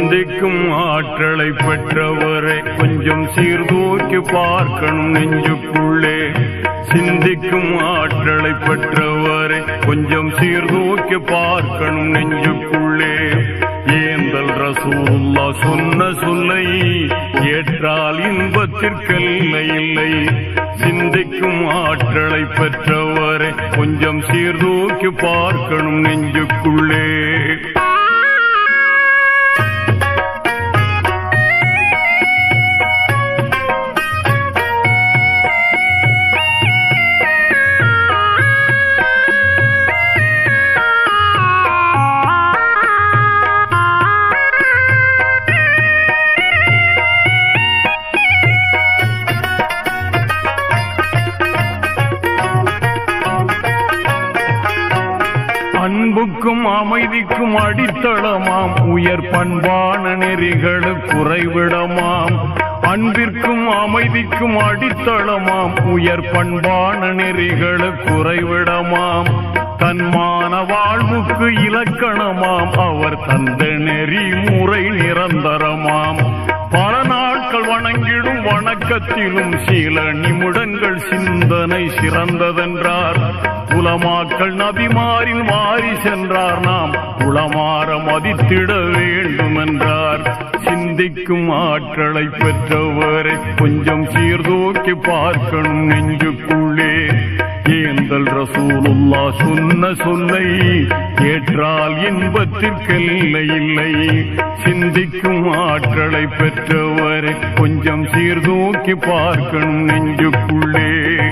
சிந்திக்கும் ஆற்றலை பெற்றவரை கொஞ்சம் சீர்தூக்கி பார்க்கணும் நெஞ்சுக்குள்ளே. சிந்திக்கும் ஆற்றலை பெற்றவரை கொஞ்சம் சீர்தூக்கி பார்க்கணும் நெஞ்சுக்குள்ளே. ஏந்தல் ரசூலுல்லாஹ் சொன்ன சொல்லை ஏற்றால் இன்பத்திற்கெல்லை இல்லை. சிந்திக்கும் ஆற்றலை பெற்றவரை கொஞ்சம் சீர்தூக்கி பார்க்கணும் நெஞ்சுக்குள்ளே. அன்புக்கும் அமைதிக்கும் அடித்தளமாம் உயர் பண்பான நெறிகளுக்கு குறைவிடமாம். அன்பிற்கும் அமைதிக்கும் அடித்தளமாம் உயர் பண்பான நெறிகளுக்கு குறைவிடமாம். தன்மான வாழ்வுக்கு இலக்கணமாம் அவர் தந்த நெறிமுறை நிரந்தரமாம். பல நாட்கள் வணங்கிடும் வணக்கத்திலும் சில நிமிடங்கள் சிந்தனை சிறந்ததென்றார். உலமாக்கள் நபிமாரின் வாரி சென்றார். நாம் உளமாற மதித்திட வேண்டும் என்றார். சிந்திக்கும் ஆற்றலை பெற்றவரை கொஞ்சம் சீர்தூக்கி பார்க்கணும் நெஞ்சுக்குள்ளே. ஏந்தல் ரசூலுல்லாஹ் சொன்ன சொல்லை ஏற்றால் இன்பத்திற்கெல்லை இல்லை. சிந்திக்கும் ஆற்றலை பெற்றவரை கொஞ்சம் சீர்தூக்கி பார்க்கணும் நெஞ்சுக்குள்ளே.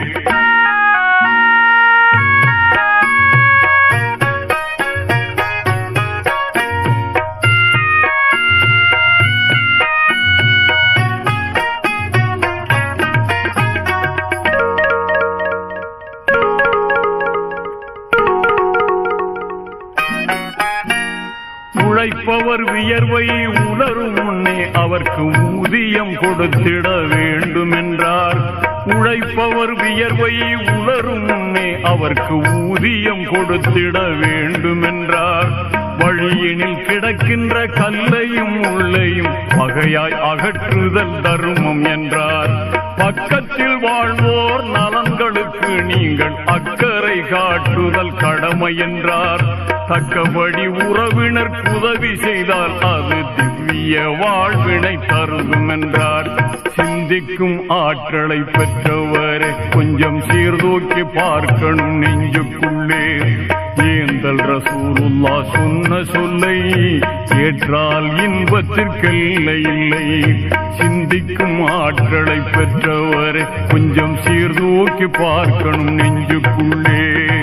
உழைப்பவர் வியர்வை உலரும் முன்னே அவருக்கு ஊதியம் கொடுத்திட வேண்டும் என்றார். உழைப்பவர் வியர்வை உலரும் முன்னே அவருக்கு ஊதியம் கொடுத்திட வேண்டும் என்றார். வழியினில் கிடக்கின்ற கல்லையும் உள்ளையும் பகையாய் அகற்றுதல் தர்மம் என்றார். பக்கத்தில் வாழ்வோர் நலன்களுக்கு நீங்கள் அக்கறை காட்டுதல் கடமை என்றார். தக்கபடி உறவினர் உதவி செய்தால் அது திவ்ய வாழ்வினை தருகும் என்றார். சிந்திக்கும் ஆற்றலை பெற்றவரை கொஞ்சம் சீர்தூக்கி பார்க்கணும் நெஞ்சுக்குள்ளே. ஏந்தல் ரசூலுல்லாஹ் சொன்ன சொல்லை ஏற்றால் இன்பத்திற்கெல்லை இல்லை. சிந்திக்கும் ஆற்றலை பெற்றவரை கொஞ்சம் சீர்தூக்கி பார்க்கணும் நெஞ்சுக்குள்ளே.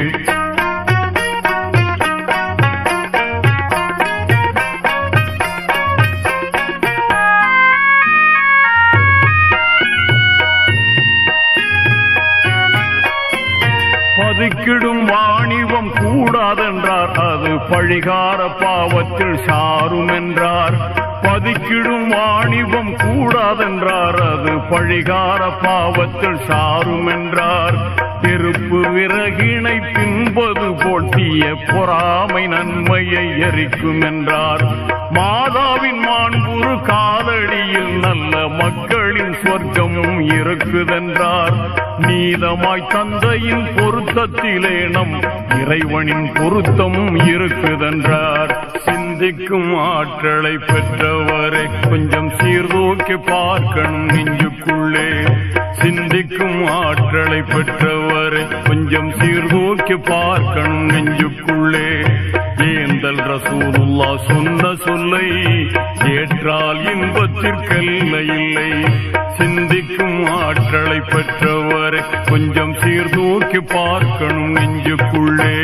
பதுக்கிடும் வாணிபம் கூடாதென்றார். அது பழிகார பாவத்தில் சாரும் என்றார். பதுக்கிடும் வாணிபம் கூடாதென்றார். அது பழிகார பாவத்தில் சாரும் என்றார். நெருப்பு விறகினை தின்பது போல் தீய பொறாமை நன்மையை எரிக்கும் என்றார். மாதாவின் மாண்புறு காலடியில் நல்ல மக்களின் சொர்க்கமும் இருக்குதென்றார். நீதமாய் தந்தையின் பொருத்தத்திலே நம் இறைவனின் பொருத்தமும் இருக்குதென்றார். சிந்திக்கும் ஆற்றலை பெற்றவரை கொஞ்சம் சீர்தூக்கி பார்க்கணும் நெஞ்சுக்குள்ளே. சிந்திக்கும் ஆற்றலை பெற்றவரை கொஞ்சம் சீர்தூக்கி பார்க்கணும் நெஞ்சுக்குள்ளே. ஏந்தல் ரசூலுல்லாஹ் சொன்ன சொல்லை ஏற்றால் இன்பத்திற்கெல்லை இல்லை. சிந்திக்கும் ஆற்றலை பெற்றவரை கொஞ்சம் சீர்தூக்கி பார்க்கணும் நெஞ்சுக்குள்ளே.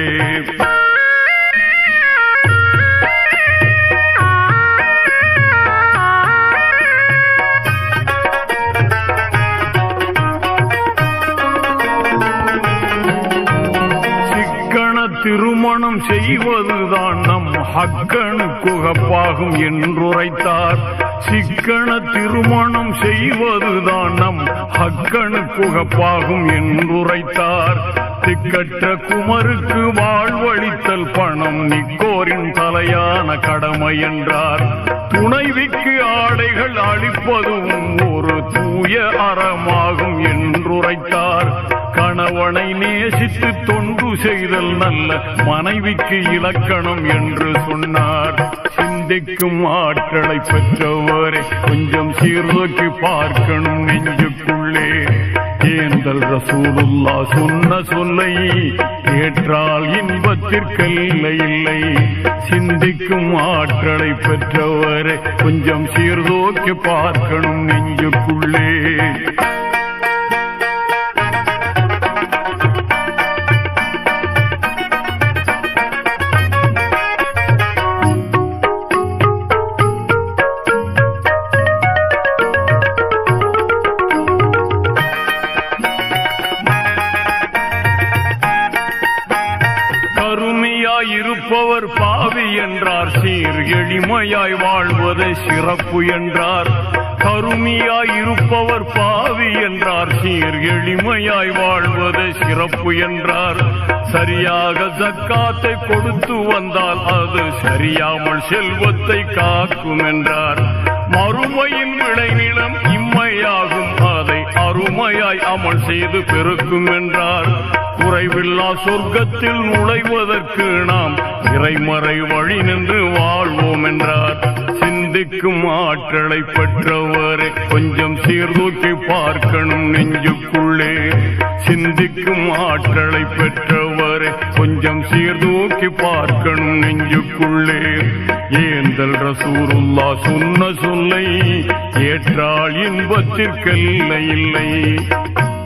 திருமணம் செய்வதுதான் நம் ஹக்கனுக்கு உகப்பாகும் என்றுரைத்தார். சிக்கன திருமணம் செய்வதுதான் நம் ஹக்கனுக்கு உகப்பாகும் என்றுரைத்தார். திக்கற்ற குமருக்கு வாழ்வழித்தல் பணம் நிக்கோரின் தலையான கடமை என்றார். துணைவிக்கு ஆடைகள் அளிப்பதும் ஒரு தூய அறமாகும் என்றுரைத்தார். கணவனை நேசித்து தொண்டு செய்தல் நல்ல மனைவிக்கு இலக்கணம் என்று சொன்னார். சிந்திக்கும் ஆற்றலை பெற்றவரை கொஞ்சம் சீர்தூக்கி பார்க்கணும் நெஞ்சுக்குள்ளே. ஏந்தல் ரசூலுல்லா சொன்ன சொல்லை ஏற்றால் இன்பத்திற்கெல்லை இல்லை. சிந்திக்கும் ஆற்றலை பெற்றவரை கொஞ்சம் சீர்தூக்கி பார்க்கணும் நெஞ்சுக்குள்ளே. இருப்பவர் பாவி என்றார். சீர் எளிமையாய் வாழ்வதை சிறப்பு என்றார். கருமியாய் இருப்பவர் பாவி என்றார். சீர் எளிமையாய் வாழ்வதை சிறப்பு என்றார். சரியாக ஜக்காத்தை கொடுத்து வந்தால் அது சரியாமல் செல்வத்தை காக்கும் என்றார். மறுமையின் விளைநிலம் இம்மையாகும், அதை அருமையாய் அமல் செய்து பெருக்கும் என்றார். குறைவில்லா சொர்க்கத்தில் நுழைவதற்கு நாம் இறைமறை வழி நின்று வாழ்வோம் என்றார். சிந்திக்கும் ஆற்றலை பெற்றவரை கொஞ்சம் சீர்தூக்கி பார்க்கணும் நெஞ்சுக்குள்ளே. சிந்திக்கும் ஆற்றலை பெற்றவரை கொஞ்சம் சீர்தூக்கி பார்க்கணும் நெஞ்சுக்குள்ளே. ஏந்தல் ரசூலுல்லா சொன்ன சொல்லை ஏற்றால் இன்பத்திற்கெல்லை இல்லை.